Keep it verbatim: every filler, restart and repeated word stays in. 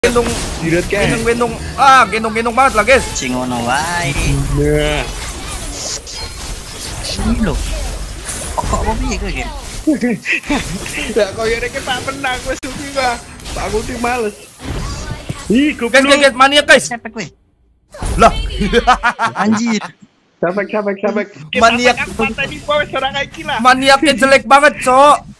Gendong, Dirut kan? gendong-gendong, ah gendong-gendong banget lah guys. Cingono wae. Nah. Ini lho. Kok apa piye kowe iki? Lah koyo rek tak menang wis suwi gua. Aku tuh males. Ih, Guys, guys, guys, maniak guys. Sepek kowe. Lah. Anjir. Sabek sabek sabek. Maniak. Mata di bawah serang iki lah. Maniaknya jelek banget, Cok.